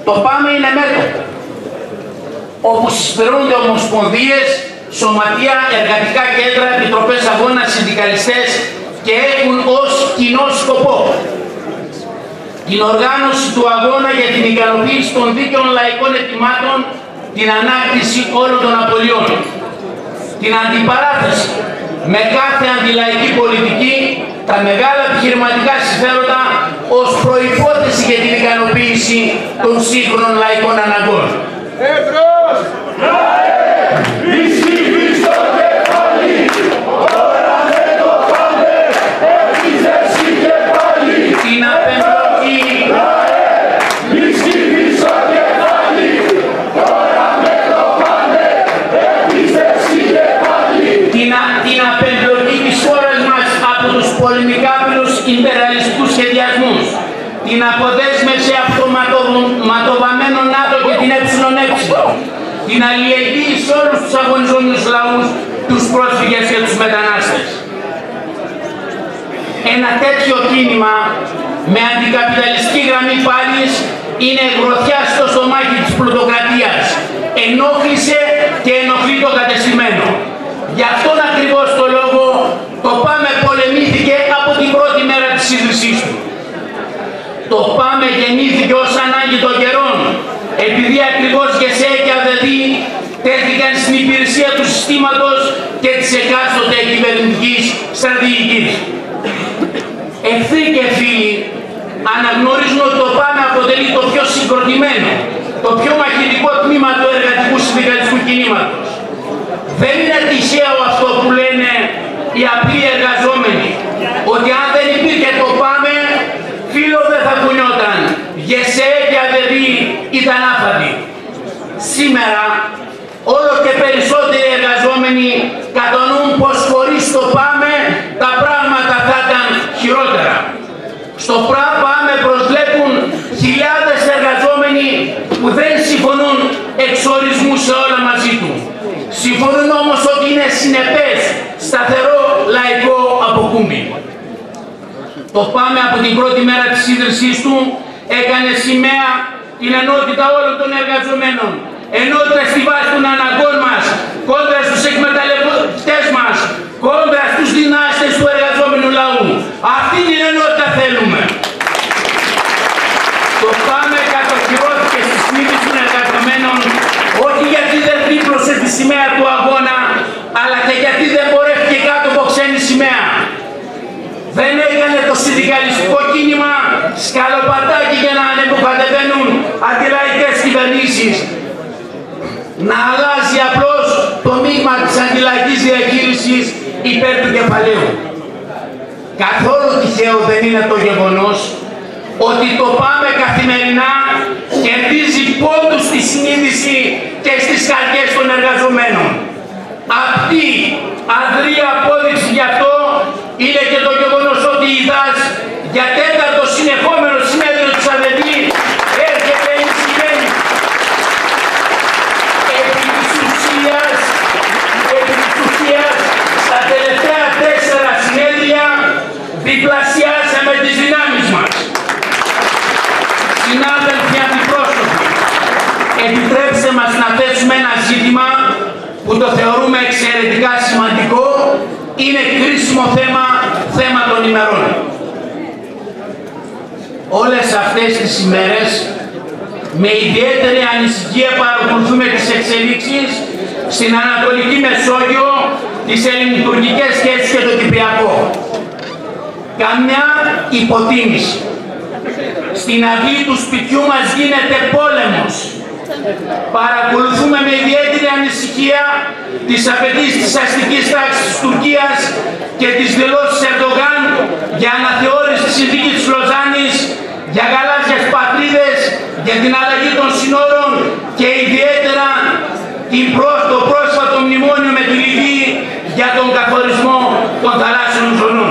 Το ΠΑΜΕ είναι μέτωπο, όπου συσφαιρούνται ομοσπονδίες, σωματεία, εργατικά κέντρα, επιτροπές αγώνα, συνδικαλιστές και έχουν ως κοινό σκοπό την οργάνωση του αγώνα για την ικανοποίηση των δίκαιων λαϊκών αιτημάτων, την ανάκτηση όλων των απολειών, την αντιπαράθεση με κάθε αντιλαϊκή πολιτική, τα μεγάλα επιχειρηματικά συμφέροντα ως προϋπόθεση για την ικανοποίηση των σύγχρονων λαϊκών αναγκών. Εμπρός! Ισχύει στο κεφάλι, τώρα δεν το πάνε, επίθεση και πάλι. Την απεμπλοκή, ισχύει στο κεφάλι, τώρα δεν το πάνε, επίθεση και πάλι. την απεμπλοκή της χώρας μας από τους πολεμικάπηλους ιμπεραλιστικούς σχεδιασμούς, την αποδέσμευση από το ματοβαμμένο ΝΑΤΟ και την ΕΕ, την αλληλεγγύη σε όλους τους αγωνιζόμενους λαούς, τους πρόσφυγες και τους μετανάστες. Ένα τέτοιο κίνημα με αντικαπιταλιστική γραμμή πάλης είναι γροθιά στο στομάχι της πλουτοκρατίας. Ενόχλησε και ενοχλεί το κατεστημένο. Γι' αυτόν ακριβώς το λόγο το ΠΑΜΕ πολεμήθηκε από την πρώτη μέρα της ίδρυσής του. Το ΠΑΜΕ γεννήθηκε ως ανάγκη των καιρών, επειδή ακριβώς ΓΕΣΕ και ΑΔΕΔΗ τέθηκαν στην υπηρεσία του συστήματος και της εκάστοτε κυβερνητικής στρατηγικής. Εχθροί και φίλοι αναγνωρίζουν ότι το ΠΑΜΕ αποτελεί το πιο συγκροτημένο, το πιο μαχητικό τμήμα του εργατικού συνδικαλιστικού κινήματος. Δεν είναι τυχαίο αυτό που λένε οι απλοί εργαζόμενοι, ότι αν δεν υπήρχε το ΠΑΜΕ, φίλο δεν θα κουνιόταν. ΓΕΣΕ και ΑΔΕΔΗ ήταν άφαντοι. Σήμερα, όλο και περισσότεροι εργαζόμενοι κατανοούν πως χωρίς το ΠΑΜΕ τα πράγματα θα ήταν χειρότερα. Στο ΠΑΜΕ προσβλέπουν χιλιάδες εργαζόμενοι που δεν συμφωνούν εξ ορισμού σε όλα μαζί του. Συμφωνούν όμως ότι είναι συνεπές, σταθερό λαϊκό αποκούμπι. Το ΠΑΜΕ από την πρώτη μέρα της ίδρυσής του έκανε σημαία την ενότητα όλων των εργαζομένων. Ενότητα στη βάση των αναγκών μας, κόντρα στους εκμεταλλευτές μας, κόντρα στους δυνάστες του εργαζόμενου λαού. Αυτή την ενότητα θέλουμε. Το ΠΑΜΕ κατοχυρώθηκε στη συνείδηση των εργαζομένων, όχι γιατί δεν δίπλωσε τη σημαία του αγώνα, αλλά και γιατί δεν πορεύτηκε κάτω από ξένη σημαία. Δεν έκανε το συνδικαλιστικό κίνημα σκαλοπατάκι για να ανεβοκατεβαίνουν αντιλαϊκές κυβερνήσεις. Να αλλάζει απλώς το μείγμα της αντιλαϊκής διαχείρισης υπέρ του κεφαλαίου. Καθόλου τυχαίο δεν είναι το γεγονός ότι το ΠΑΜΕ καθημερινά κερδίζει πόντους στη συνείδηση και στις καρδιές των εργαζομένων. Αυτή αδρή απόδειξη γι' αυτό είναι και το γεγονός ότι η ΔΑΣ για τέταρτο συνεχόμενο συνέδριο της ΑΔΕΔΗ έρχεται ενισχυμένη. Επί της ουσίας, στα τελευταία 4 συνέδρια διπλασιάσαμε τις δυνάμεις μας. Συνάδελφοι αντιπρόσωποι, επιτρέψτε μας να θέσουμε ένα ζήτημα που το θεωρούμε εξαιρετικά σημαντικό, είναι κρίσιμο θέμα των ημερών. Όλες αυτές τις ημέρες με ιδιαίτερη ανησυχία παρακολουθούμε τις εξελίξεις στην Ανατολική Μεσόγειο, τις ελληνοτουρκικές σχέσεις και το Κυπριακό. Καμιά υποτίμηση. Στην αυλή του σπιτιού μας γίνεται πόλεμος. Παρακολουθούμε με ιδιαίτερη ανησυχία τις απαιτήσεις της αστικής τάξης της Τουρκίας και τις δηλώσεις Ερντογάν για αναθεώρηση της συνθήκης της Λοζάνης, για γαλάζιες πατρίδες, για την αλλαγή των συνόρων και ιδιαίτερα το πρόσφατο μνημόνιο με τη Λιβύη για τον καθορισμό των θαλάσσιων ζωνών.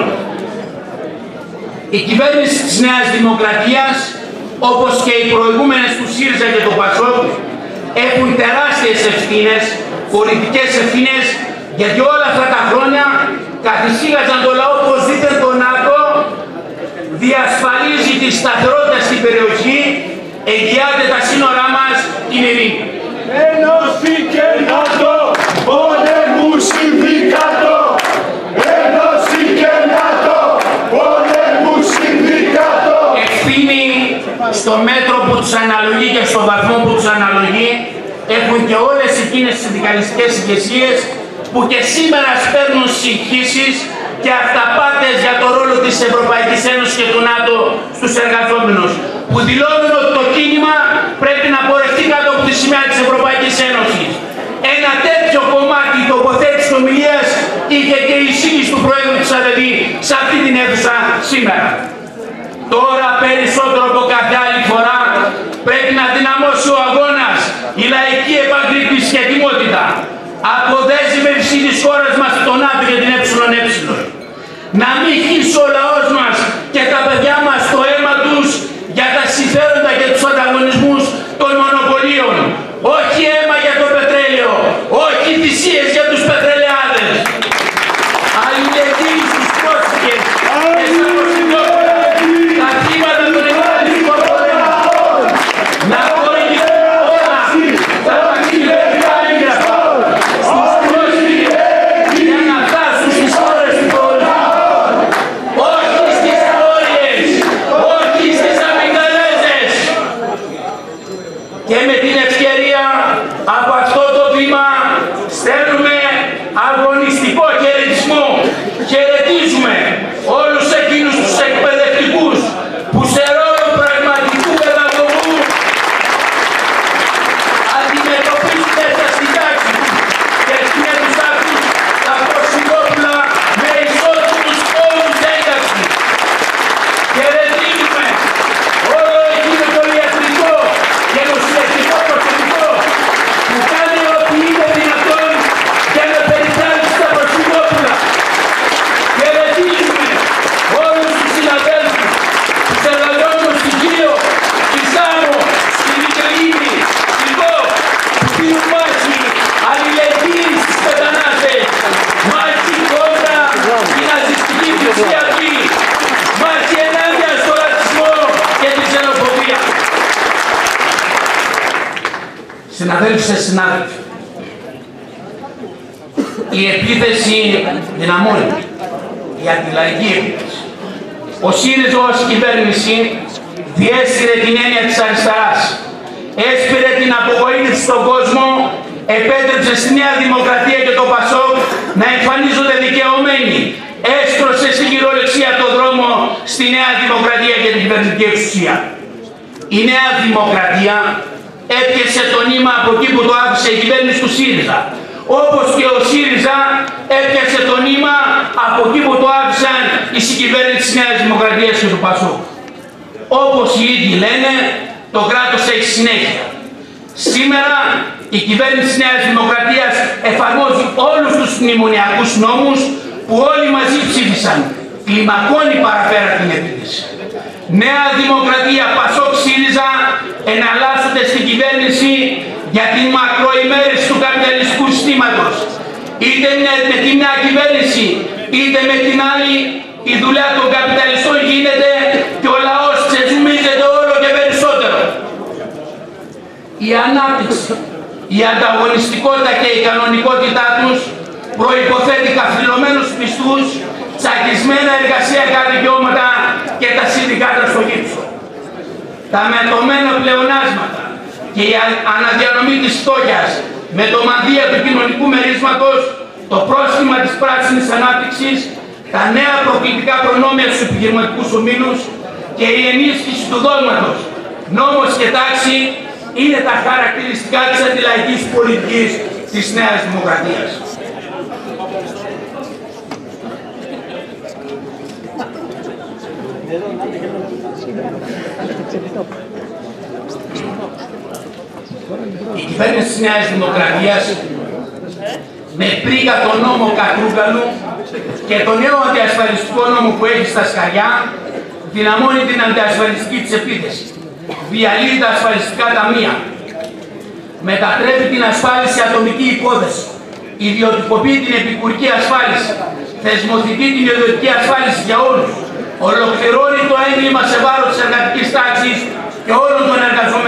Η κυβέρνηση της Νέας Δημοκρατίας, όπως και οι προηγούμενες του ΣΥΡΙΖΑ και το ΠΑΣΟΚ, έχουν τεράστιες ευθύνες, πολιτικές ευθύνες, γιατί όλα αυτά τα χρόνια καθησύχαζαν το λαό πως δείτε το ΝΑΤΟ διασφαλίζει τη σταθερότητα στην περιοχή εγγυάται τα σύνορά μας την ειρήνη. Ένωση και ΝΑΤΟ, πολέμου συνδικάτο. Ένωση και ΝΑΤΟ, πολέμου συνδικάτο. Ευθύνη στο μέτρο που τους αναλογεί και στο βαθμό που τους αναλογεί έχουν και όλες εκείνες τις συνδικαλιστικές ηγεσίες που και σήμερα σπέρνουν συγχύσεις και αυταπάτες για το ρόλο της Ευρωπαϊκής Ένωσης και του ΝΑΤΟ στους εργαζόμενους, που δηλώνουν ότι το κίνημα πρέπει να πορευτεί κάτω από τη σημαία της Ευρωπαϊκής Ένωσης. Ένα τέτοιο κομμάτι τοποθέτησης ομιλίας είχε και η εισήγηση του Πρόεδρου της ΑΔΔ σε αυτή την αίθουσα σήμερα. Τώρα περισσότερο από κάθε άλλη φορά πρέπει να δυναμώσει ο αγώνας, η λαϊκή επαγρύπνηση και ετοιμότητα, αποδέσμευση της χώρας μας στον ΝΑΤΟ και την ΕΕ. Να μην χύσει ο λαός μας και τα παιδιά μας το αίμα τους για τα συμφέροντα και τους ανταγωνισμούς των μονοπωλίων. Όχι αίμα για το πετρέλαιο, όχι θυσίες για τους πετρελαιάδες. Αλληλεγγύη στους πρόσφυγες και στα Κωνσταντινούπολα, τα θύματα των ευρωπαϊκών πολέμων. Να χορηγηθούν όλα τα ταξιδιωτικά έγγραφα στους πρόσφυγες για να φτάσουν στις χώρες του προορισμού. Όχι στις βόρειες, όχι στις αμυγδαλέζες. Και με την ευκαιρία από αυτό το βήμα στέλνουμε αγωνιστικό χαιρετισμό. Χαιρετίζουμε όλους εκείνους τους εκπαιδευτικούς που σε ρόλο πραγματικού παιδαγωγού αντιμετωπίζουν μέσα στην τάξη και με τους αυτούς τα Κωνσταντινούπολα με ισότιμους όρους ένταξης. Χαιρετίζουμε όλο εκείνο το ιατρικό και νοσηλευτικό προσωπικό που κάνει ό,τι είναι δυνατόν για να περιθάλψει τα Κωνσταντινούπολα. Χαιρετίζουμε όλους τους συναδέλφους, τους εργαζόμενους στην Κύριο, στη Σάμο, στη Μητρελίνη, στη Κο, που πήρουν μάχη αλληλεγγύη στους μετανάστες, μάχη κόντρα την ναζιστική θρησκευτική, μάχη ενάντια στο ρατσισμό και τη ξενοφοβία. Συναδέλφους και συνάδελφοι, η επίθεση δυναμώνει, η αντιλαϊκή επίθεση. Ο ΣΥΡΙΖΑ ως κυβέρνηση διέσυρε την έννοια της αριστεράς, έσπηρε την απογοήτευση στον κόσμο, επέτρεψε στη Νέα Δημοκρατία και το ΠΑΣΟΚ να εμφανίζονται δικαιωμένοι, έστρωσε στην κυριολεξία το δρόμο στη Νέα Δημοκρατία και την κυβερνητική εξουσία. Η Νέα Δημοκρατία έπιασε το νήμα από εκεί που το άφησε η κυβέρνηση του ΣΥΡΙΖΑ, όπως και ο ΣΥΡΙΖΑ έπιασε το νήμα από εκεί που το άφησαν οι συγκυβέρνητες της Νέας Δημοκρατίας και του ΠΑΣΟΚ. Όπως οι ίδιοι λένε, το κράτος έχει συνέχεια. Σήμερα η κυβέρνηση της Νέας Δημοκρατίας εφαρμόζει όλους τους μνημονιακούς νόμους που όλοι μαζί ψήφισαν. Κλιμακώνει παραπέρα την επίθεση. Νέα Δημοκρατία, ΠΑΣΟΚ, ΣΥΡΙΖΑ εναλλάσσονται στην κυβέρνηση για την μακροημέρευση του καπιταλιστικού συστήματος. Είτε με τη μια κυβέρνηση, είτε με την άλλη, η δουλειά των καπιταλιστών γίνεται και ο λαός ξεζουμίζεται όλο και περισσότερο. Η ανάπτυξη, η ανταγωνιστικότητα και η κανονικότητά τους προϋποθέτει καθυλωμένους μισθούς, τσακισμένα εργασιακά δικαιώματα και τα συνδικάτα στο γύψο. Τα μετωμένα πλεονάσματα και η αναδιανομή της φτώχειας με το μανδύα του κοινωνικού μερίσματος, το πρόστιμα της πράσινης ανάπτυξης, τα νέα προκλητικά προνόμια στους επιχειρηματικούς ομίλους και η ενίσχυση του δόγματος, νόμος και τάξη είναι τα χαρακτηριστικά της αντιλαϊκής πολιτικής της Νέας Δημοκρατίας. Η κυβέρνηση της Νέας Δημοκρατίας με πρίκα τον νόμο Κατρούγκαλου και τον νέο αντιασφαλιστικό νόμο που έχει στα σκαριά δυναμώνει την αντιασφαλιστική της επίθεση, διαλύει τα ασφαλιστικά ταμεία, μετατρέπει την ασφάλιση ατομική υπόθεση, ιδιωτικοποιεί την επικουρική ασφάλιση, θεσμοθετεί την ιδιωτική ασφάλιση για όλους, ολοκληρώνει το έγκλημα σε βάρος της εργατικής τάξης και όλων των εργαζομένων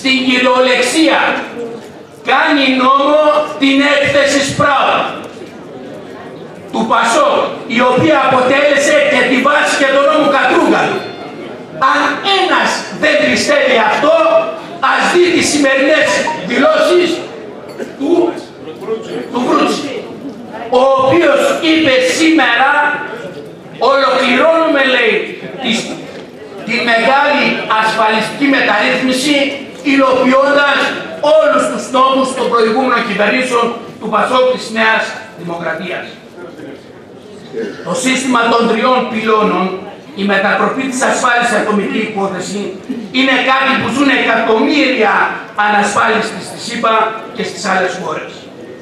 στην κυριολεξία κάνει νόμο την έκθεση Σπράου του Πασόκ, η οποία αποτέλεσε και τη βάση και τον νόμο Κατρούγκαλου. Αν ένας δεν πιστεύει αυτό, ας δει τις σημερινές δηλώσεις του Βρούτση, ο οποίος είπε σήμερα, ολοκληρώνουμε, λέει, τη μεγάλη ασφαλιστική μεταρρύθμιση, υλοποιώντας όλους τους νόμους των προηγούμενων κυβερνήσεων του Πασόκ της Νέας Δημοκρατίας. Το σύστημα των 3 πυλώνων, η μετατροπή της ασφάλισης ατομική υπόθεση, είναι κάτι που ζουν εκατομμύρια ανασφάλιστοι στη ΣΥΠΑ και στις άλλες χώρες.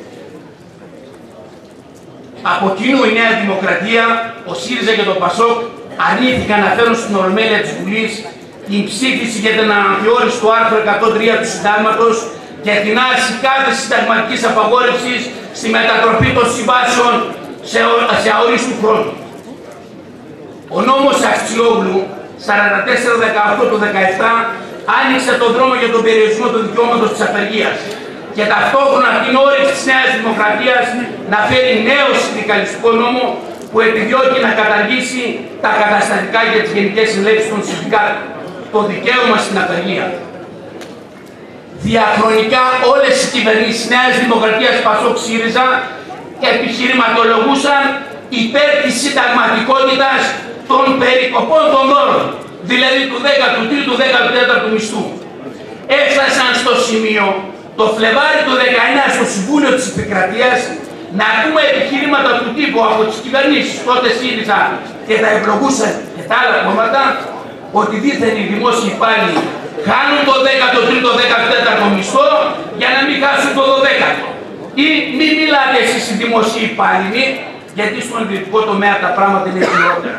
Από κοινού η Νέα Δημοκρατία, ο ΣΥΡΙΖΑ και το ΠΑΣΟΚ αρνήθηκαν να φέρουν στην Ολομέλεια της Βουλής την ψήφιση για την αναθεώρηση του άρθρου 103 του Συντάγματος και την άρση κάθε συνταγματικής απαγόρευσης στη μετατροπή των συμβάσεων σε αορίστου χρόνου. Ο νόμος Αξιόγλου 44-18 του 17 άνοιξε τον δρόμο για τον περιορισμό του δικαιώματος της απεργίας και ταυτόχρονα την όρεξη της Νέας Δημοκρατίας να φέρει νέο συνδικαλιστικό νόμο που επιδιώκει να καταργήσει τα καταστατικά για τις γενικές συνελεύσεις των συνδικάτων, το δικαίωμα στην απεργία. Διαχρονικά όλες οι κυβερνήσεις Νέας Δημοκρατίας ΠΑΣΟΚ ΣΥΡΙΖΑ επιχειρηματολογούσαν υπέρ της συνταγματικότητας των περικοπών των όρων, δηλαδή του 13ου, 14ου μισθού. Έφτασαν στο σημείο το Φλεβάρι του 19 στο Συμβούλιο της Επικρατείας να ακούμε επιχειρήματα του τύπου από τις κυβερνήσεις, τότε ΣΥΡΙΖΑ και τα ευλογούσαν και τα άλλα κόμματα, ότι δήθεν οι δημόσιοι υπάλληλοι χάνουν το 13ο, 14ο μισθό για να μην χάσουν το 12ο. Ή μην μιλάτε εσείς οι δημοσίοι υπάλληλοι, γιατί στον ιδιωτικό τομέα τα πράγματα είναι χειρότερα.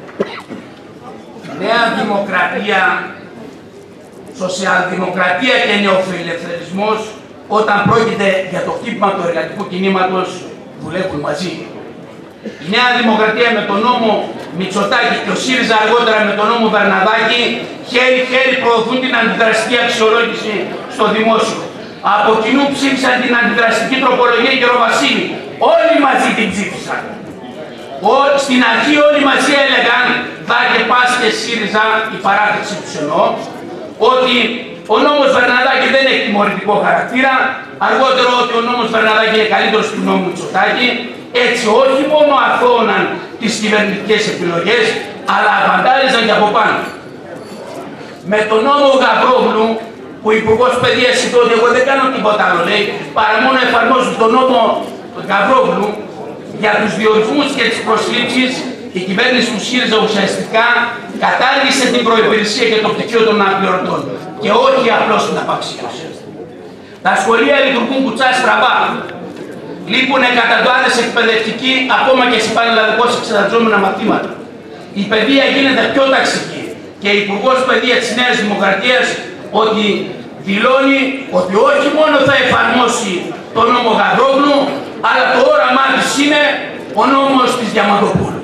Νέα Δημοκρατία, σοσιαλδημοκρατία και νεοφιλελευθερισμός, όταν πρόκειται για το χτύπημα του εργατικού κινήματος, δουλεύουν μαζί. Η Νέα Δημοκρατία με τον νόμο Μητσοτάκη και ο ΣΥΡΙΖΑ αργότερα με τον νόμο Βερναδάκη χέρι-χέρι προωθούν την αντιδραστική αξιολόγηση στο δημόσιο. Από κοινού ψήφισαν την αντιδραστική τροπολογία Γεροβασίλη. Όλοι μαζί την ψήφισαν. Στην αρχή όλοι μαζί έλεγαν, θα και πας και ΣΥΡΙΖΑ, η παράθεση τους εννοώ, ότι ο νόμος Βερναδάκη δεν έχει τιμωρητικό χαρακτήρα, αργότερο ότι ο νόμος Βερναδάκη είναι καλύτερος του νόμου Μητσοτάκη, έτσι όχι μόνο αθώωναν τις κυβερνητικές επιλογές, αλλά αβαντάριζαν και από πάνω. Με τον νόμο Γαβρόγλου, που ο Υπουργός Παιδείας είπε ότι εγώ δεν κάνω τίποτα άλλο, λέει, παρά μόνο εφαρμόζουν τον νόμο Γαβρόγλου για τους διορισμούς και τις προσλήψεις, η κυβέρνηση του ΣΥΡΙΖΑ ουσιαστικά κατάργησε την προϋπηρεσία και το πτυχίο των αναπληρωτών και όχι απλώς την απαξίωση. Τα σχολεία λειτουργούν κουτσά στραβά. Λείπουν εκατοντάδες εκπαιδευτικοί ακόμα και σε πανελλαδικώς εξεταζόμενα μαθήματα. Η παιδεία γίνεται πιο ταξική και η Υπουργός Παιδείας της Νέας Δημοκρατίας ότι δηλώνει ότι όχι μόνο θα εφαρμόσει τον νόμο Γαβρόγλου, αλλά το όραμά της είναι ο νόμος της Διαμαντοπούλου.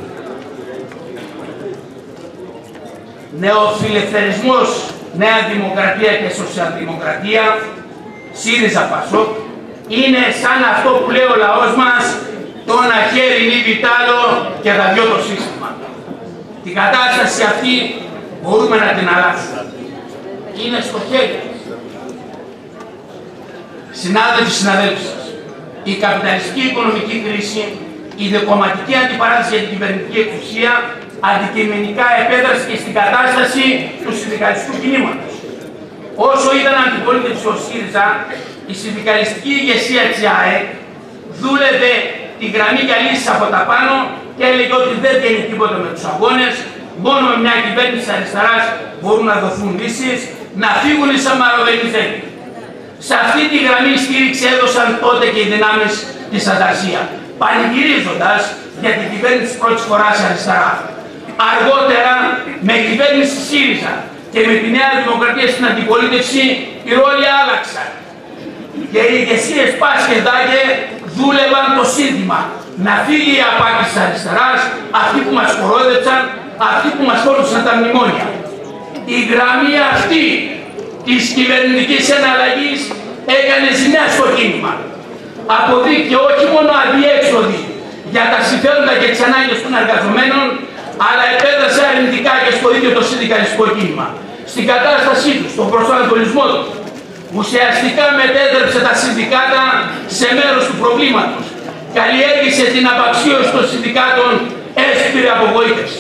Νεοφιλελευθερισμός, Νέα Δημοκρατία και Σοσιαλδημοκρατία, ΣΥΡΙΖΑ ΠΑΣΟΚ, είναι σαν αυτό που λέει ο λαός μας, το ένα χέρι μη βιτάλο και τα δυο το σύστημα. Την κατάσταση αυτή μπορούμε να την αλλάξουμε. Είναι στο χέρι μας. Συνάδελφοι, συναδέλφοι σας, η καπιταλιστική οικονομική κρίση, η δεκομματική αντιπαράθεση για την κυβερνητική εξουσία αντικειμενικά επέδρασε και στην κατάσταση του συνδικαλιστικού κινήματος. Όσο ήταν αντιπολίτευση ο ΣΥΡΙΖΑ, η συνδικαλιστική ηγεσία της ΑΕΚ δούλευε τη γραμμή για λύσεις από τα πάνω και έλεγε ότι δεν βγαίνει τίποτα με τους αγώνες, μόνο με μια κυβέρνηση αριστεράς μπορούν να δοθούν λύσεις, να φύγουν οι Σαμαροβενιζέκοι. Σε αυτή τη γραμμή στήριξη έδωσαν τότε και οι δυνάμεις της Ανταρσία, πανηγυρίζοντας για την κυβέρνηση της πρώτης φοράς αριστερά. Αργότερα, με κυβέρνηση ΣΥΡΙΖΑ και με τη Νέα Δημοκρατία στην αντιπολίτευση, οι ρόλοι άλλαξαν. Και οι ηγεσίες ΠΑΣ και ΔΑΚΕ δούλευαν το σύνθημα να φύγει η απάτη της αριστεράς, αυτοί που μας κορόδεψαν, αυτοί που μας φόρτωσαν τα μνημόνια. Η γραμμή αυτή της κυβερνητικής εναλλαγής έκανε ζημιά στο κίνημα. Αποδείχθηκε όχι μόνο αδιέξοδη για τα συμφέροντα και τις ανάγκες των εργαζομένων, αλλά επέδρασε αρνητικά και στο ίδιο το συνδικαλιστικό κίνημα. Στην κατάστασή του, στον προσανατολισμό του, ουσιαστικά μετέτρεψε τα συνδικάτα σε μέρος του προβλήματος. Καλλιέργησε την απαξίωση των συνδικάτων, έσπηρε απογοήτευση.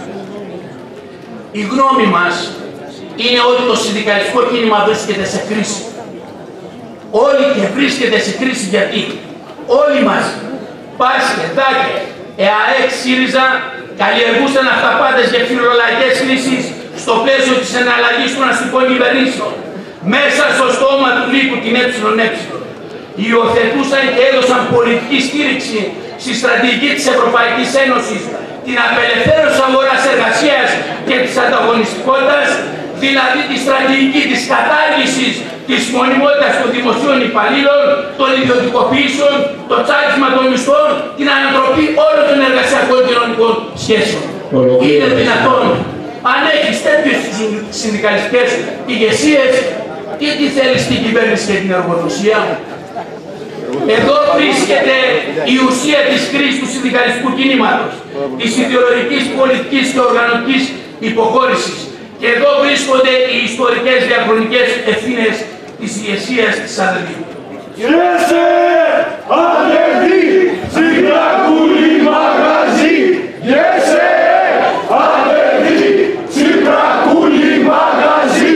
Η γνώμη μας είναι ότι το συνδικαλιστικό κίνημα βρίσκεται σε κρίση. Όλοι και βρίσκεται σε κρίση γιατί όλοι μαζί, Πάσχε, ΔΑΚΕ, ΕΑΕΚ, ΣΥΡΙΖΑ, καλλιεργούσαν αυταπάτες για φιλολογικές κρίσεις στο πλαίσιο της εναλλαγής των αστικών κυβερνήσεων, μέσα στο στόμα του λύκου την ΕΕ. Υιοθετούσαν και έδωσαν πολιτική στήριξη στη στρατηγική της Ευρωπαϊκής Ένωσης, την απελευθέρωση αγοράς εργασίας και της ανταγωνιστικότητας, δηλαδή τη στρατηγική της κατάργησης της μονιμότητας των δημοσίων υπαλλήλων, των ιδιωτικοποιήσεων, το τσάκισμα των μισθών, την ανατροπή όλων των εργασιακών κοινωνικών σχέσεων. Είναι δυνατόν, αν έχεις τέτοιες συνδικαλιστικές ηγεσίες, τι θέλεις στην κυβέρνηση και την εργοδοσία? Εδώ βρίσκεται η ουσία της κρίσης του συνδικαλιστικού κινήματος, της ιδεολογικής, πολιτικής και οργανωτικής υποχώρησης. Και εδώ βρίσκονται οι ιστορικές διαχρονικές ευθύνες της ηγεσίας της αδελφής. Γέσε, αδελφή, Τσίπρακουλή μαγαζί. Γέσε, αδελφή, Τσίπρακουλή μαγαζί.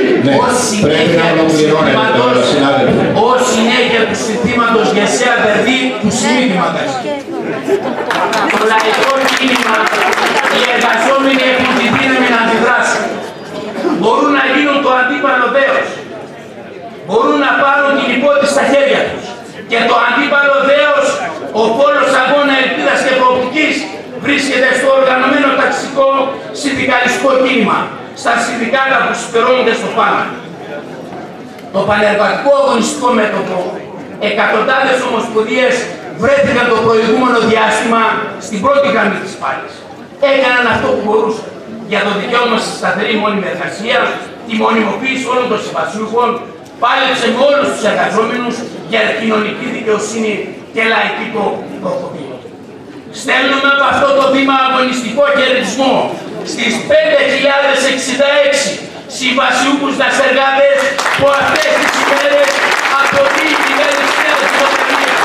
Ως συνέχεια του συνθήματος Γέσε, αδελφή, του Σμίτη μαγαζί. Το λαϊκό κίνημα, οι εργαζόμενοι έχουν τη δύναμη να αντιδράσουν. Μπορούν να γίνουν το αντίπαλο δέος. Μπορούν να πάρουν την υπόθεση στα χέρια τους. Και το αντίπαλο δέος, ο πόλος αγώνα ελπίδας και προοπτικής, βρίσκεται στο οργανωμένο ταξικό συνδικαλιστικό κίνημα, στα συνδικάτα που συμπερώνονται στο πάνω. Το πανεργατικό αγωνιστικό μέτωπο, εκατοντάδες ομοσπονδίες βρέθηκαν το προηγούμενο διάστημα στην πρώτη γραμμή της πάλης. Έκαναν αυτό που μπορούσαν για το δικαίωμα στη σταθερή μόνιμη εργασία, τη μονιμοποίηση όλων των συμβασιούχων, πάλεψε με όλους τους εργαζόμενους για κοινωνική δικαιοσύνη και λαϊκή προκοπή. Στέλνουμε από αυτό το βήμα αγωνιστικό χαιρετισμό στις 5.066 συμβασιούχους δασεργάτες που αυτές τις ημέρες αποδεί η κυβέρνηση της Δημοκρατίας.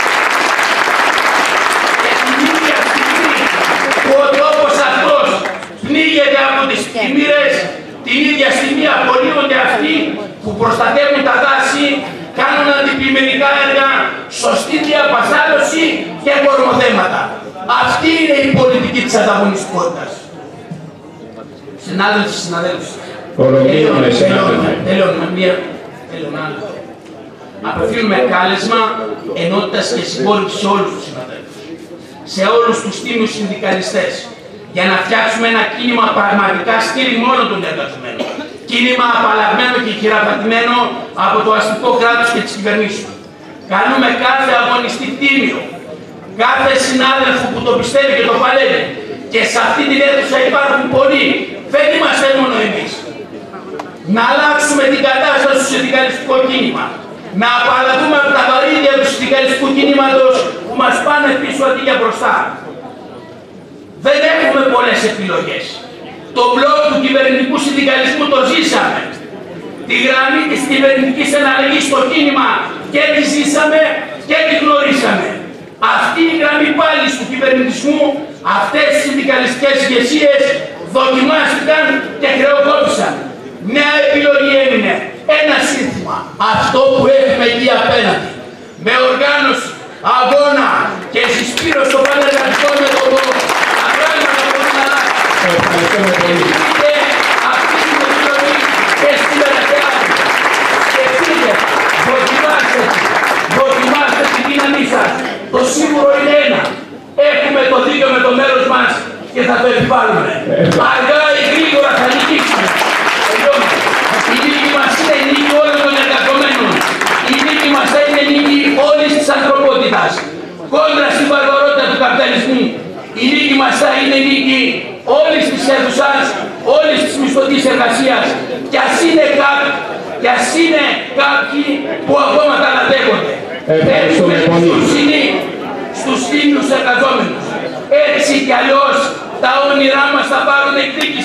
Και την ίδια στιγμή που ο τόπος αυτός πνίγεται από τις πλημμύρες, την ίδια στιγμή απολύονται αυτοί που προστατεύουν τα δάση, κάνουν αντιπλημμυρικά έργα, σωστή διαπασάλωση και κορμοθέματα. Αυτή είναι η πολιτική της ανταγωνιστικότητας. Συνάδελφοι, συναδέλφοι. Τελειώνουμε. Απευθύνουμε κάλεσμα ενότητας και συμπόρευσης σε όλους τους συναδέλφους, σε όλους τους τίμιους συνδικαλιστές, για να φτιάξουμε ένα κίνημα πραγματικά στήριγμα όλων των εργαζομένων. Κίνημα απαλλαγμένο και χειραπατημένο από το αστικό κράτος και τις κυβερνήσεις. Καλούμε κάθε αγωνιστή τίμιο, κάθε συνάδελφο που το πιστεύει και το παλεύει. Και σε αυτή την αίθουσα υπάρχουν πολλοί, δεν είμαστε μόνο εμείς. Να αλλάξουμε την κατάσταση στο συνδικαλιστικό κίνημα. Να απαλλαγούμε από τα βαρύδια του συνδικαλιστικού κινήματος που μας πάνε πίσω αντί για μπροστά. Δεν έχουμε πολλές επιλογές. Το μπλοκ του κυβερνητικού συνδικαλισμού το ζήσαμε. Τη γραμμή της κυβερνητικής εναλλαγής στο κίνημα και τη ζήσαμε και τη γνωρίσαμε. Αυτή η γραμμή πάλι του κυβερνητισμού, αυτές οι συνδικαλιστικές ηγεσίες δοκιμάστηκαν και χρεοκόπησαν. Νέα επιλογή έμεινε ένα σύνθημα, αυτό που έχουμε εκεί απέναντι. Με οργάνωση, αγώνα και συσπήρωση στο πανεργατικό μέτωπο, τα πράγματα μπορούν να αλλάξουν. Ευχαριστούμε πολύ. Σκεφτείτε αυτή την επιλογή και σήμερα και αύριο. Σκεφτείτε, δοκιμάστε τη δύναμή σας. Το σίγουρο είναι ένα. Έχουμε το δίκιο με το μέρος μας και θα το επιβάλλουμε. Αργά ή γρήγορα θα νικήσουμε. Η νίκη μας είναι νίκη όλων των εργαζομένων. Η νίκη μας θα είναι νίκη όλης της ανθρωπότητας. Κόντρα στην βαρβαρότητα του καπιταλισμού. Η νίκη μας θα είναι νίκη όλης της αίθουσας, όλης της μισθωτής εργασίας. Κι ας είναι ΚΑΠ, κι ας είναι κάποιοι που ακόμα τα αναδέχονται. Ευχαριστούμε πολύ. Στους τίμιους εργαζόμενους. Έτσι κι αλλιώς τα όνειρά μας θα πάρουν εκδίκηση.